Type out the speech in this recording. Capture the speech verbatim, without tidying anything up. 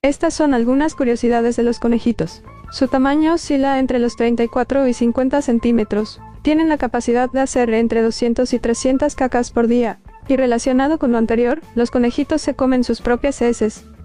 Estas son algunas curiosidades de los conejitos. Su tamaño oscila entre los treinta y cuatro y cincuenta centímetros. Tienen la capacidad de hacer entre doscientas y trescientas cacas por día. Y relacionado con lo anterior, los conejitos se comen sus propias heces.